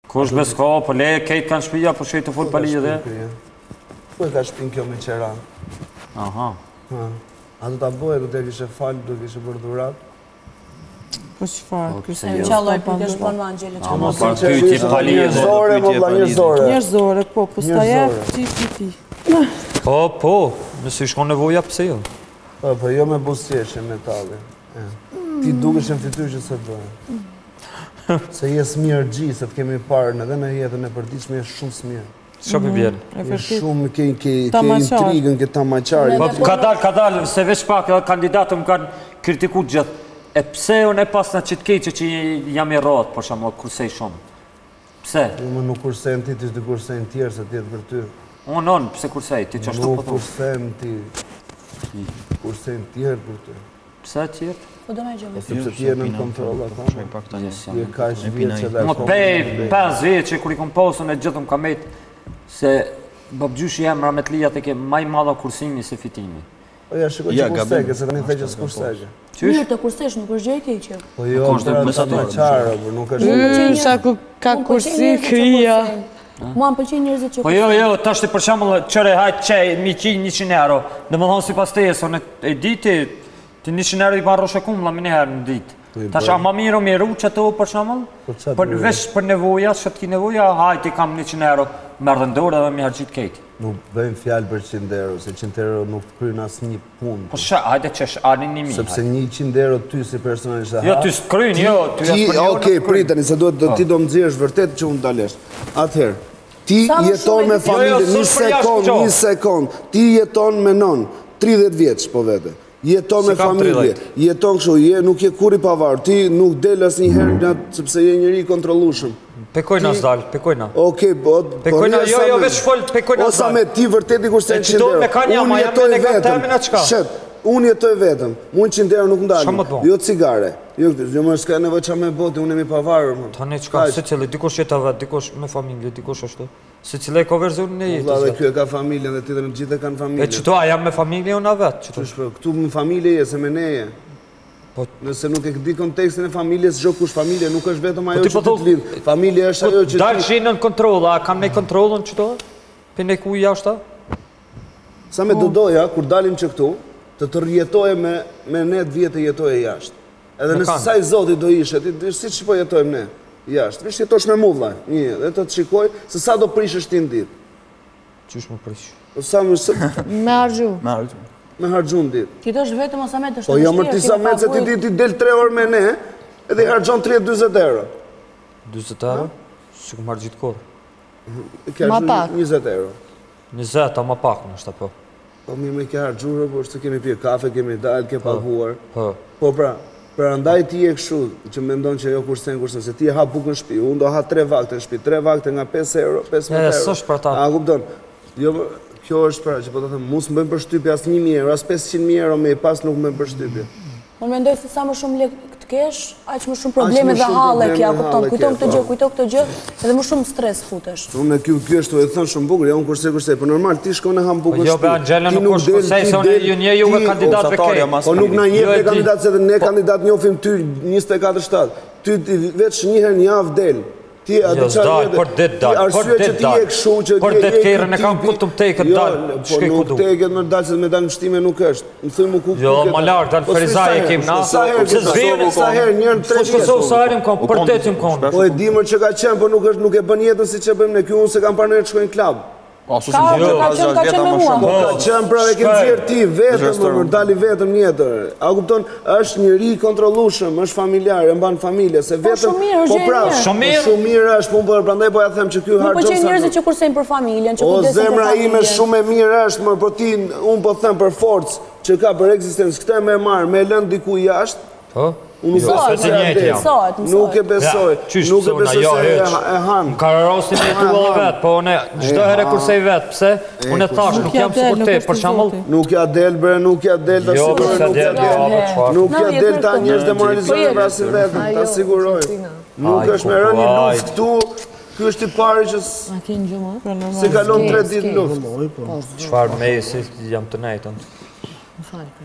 Kush bes ka, po le kejt kanë shpija, po shej të fol pali edhe? Po e ka shpin kjo me qera. Aha. A do t'a boje, do t'ja kishe falë, do kishe bërë dhurat? Po çfarë? Qalloj pyetësh po në Anxhelë çfarë? Ama për pyetje pali edhe. Njerëzore, po s'ta jep ti. Po, nëse shkon nevoja, pse jo? Po jo me buzëqeshje metalli. Ti dukesh në fytyrë që se bëhe. Se jes mirë gji, se të kemi parë edhe në jetën e përditshme, jesh shumë smir. Çfarë për bjerë? Shumë ke intrigën, ke tamaqarin. Ka dalë, se veç pak kandidatëm kanë kritiku gjithë. E pse unë e pas në qitë keqe që jam i rratë, për shumë, kursej shumë? Pse? Unë nuk kursejnë ti, ti shtë kursejnë tjerë, se tjetë për ty. Unë, pse kursej, ti që ashtu për ty? Nuk kursejnë ti, kursejnë tjerë për ty. Pse tjerë? Po do me gjëmë. Sepse tjerë në kontrol, ata. Je ka që vjetë që dhe... Më pej 5 vjetë që kur i kom posën e gjithëm ka metë se babgjyshi jem Rametlijat e ke maj madha kursimi se fitimi. Po ja, shiko që kursejke, se të një thej që s'kursejke. Mirë të kursesh, nuk është gjë e keqe. Po jo, pra të me qarë, por nuk është... Sa ka kursi krija. Mua më pëlqen njerëzit që... Po jo, tash të për shembull qëre hajt qej, mi qi 100 euro. Dhe më thonë si pas teje, son e diti, ti 100 euro i pa rroshe kumë, la mine herë në ditë. Tash a ma miru që to për shembull? Vesh për nevoja, që t'ki nevoja, hajt i kam 100 euro, merdhe ndore dhe mi hargjit kejti. Nuk bëjmë fjalë për 100 euro, se 100 euro nuk krynë asë një punë. Po hajde që është anin 1.000. Sepse 100 euro ty si personalisht e ha. Jo, ty s'krynë, jo. Okej, pritani, se ti do më dzirësh vërtet që unë dalesh. Atëherë, ti jeton me familje, një sekund, ti jeton me non, 30 vjeç po vete. Jeton me familje, jeton kështu, nuk je kur i pavarur, ti nuk del asnjëherë sepse je njëri i kontrollueshëm. Pekojna s'dal, pekojna. Okej, pekojna, jo, veç fol, pekojna s'dal. Osa me ti vërtet i kushten 100 euro. Unë jetoj vetëm, shet, unë jetoj vetëm, unë 100 euro nuk ndalë. Jo cigare, jo më s'ka nevoj qa me bote, unë e mi pavarur. Tani qka, se cili, dikush jetë vet, dikush me familje, dikush ashtu. Se cili e ka verzion në jetës. Dhe kjo e ka familjen dhe ti dhe në gjithë e kanë familjen. E qëto, a jam me familje unë a vetë? Këtu me familje je, se me neje. Nëse nuk e këdi kontekstin e familjes, zhjo kush familje, nuk është vetëm ajo që të të lidhë. Familje është ajo që ti... Dalë që i në kontrol, a kam nej kontrolën qëto? Për nej ku i jashta? Sa me dodoja, kur dalim që këtu, të rjetoje me ne 10 vjetë jetoje jashtë. Edhe nëse saj zoti do ishe, ti si që po jetojmë ne jashtë. Vish jetosh me mudhla, dhe të të shikoj, se sa do prishësh ti në ditë. Qysh më prish? Me hargju. Me hargjun ditë. Ti të është vetëm ose me të Po jo mërë ti sa me, se ti del 3 orë me ne, edhe i hargjon 30-20 euro. 20 euro? Që këmë hargjit kohë? Ma pak. 20 euro. 20, a ma pak në është apo? Po mi me ke hargjurë, po është të kemi pje kafe, kemi dalë, ke paguar. Po pra ndaj ti e këshu, që me ndonë që jo kursen, se ti e ha bukë në shpi, unë do ha 3 vakte në shpi, 3 vakte nga 5 euro, 15 euro. Së është për ta. A, kupton, kjo është pra, që po të thëmë, mu së më bëjmë për shtypje as 1.000 euro, as 500.000 euro me i pas nuk më bëjmë për shtypje. Unë mendoj se sa më shumë lek të kesh, aq më shumë probleme dhe halle kja, kupton, kujto këtë gjë, edhe më shumë stres futesh. Unë kjo është e thënë shumë bukur, ja unë kurse, për normal, ti shko në ham bukur shtu. Jo, be Anxhelë nuk është kursej, se unë ju një juve kandidat për kej. Po nuk na njef e kandidat, se dhe ne kandidat njofim ty 24/7. Ty veç njëherë një javë del. Jo, s'dal, për dit dal, për dit kërën e kam ku të më teket dal, shkej ku du. Po nuk teket më dal, se me dal në shtime nuk është. Më thëj më ku jo, ma lartë, dal Ferizaj e kim na. Sa herë, njërën 3 vjetë. Shkosovë sa herën kom, për dit jim kom. Po e dimër që ka qenë, po nuk e bën jetën si që bëjmë ne, kjo unë se kam parë nërë të shkojnë klab. Ka qenë me mua. Ka qenë pra e kemë zirë ti vetëm, më dali vetëm njetër. A kupton, është njëri kontrollushëm, është familjar, e mban familje, se vetëm... Po pra, shumë mirë është, po prandaj po ja them që kjo hargjon sa... Nuk po qenë njerëzit që kursejnë për familjen, që kujdesin për familjen. O zemra ime shumë e mirë është, po ti, unë po them për forcë që ka për eksistencë, këte me marë, me lënë diku jashtë, Nuk e besoj, e hanë. Më kararosin e tu edhe vetë, po une gjdo herë kursej vetë, pse? Unë e thash, nuk jam sikur te, për shambull... Nuk ja del, bre, nuk ja del, nuk ja del ta njështë demoralizohet vrasin vetëm, ta siguroj. Nuk është me rënë një luft këtu, kjo është i pari që se kalon 3 ditë luft. Qfar me si jam të nejtën.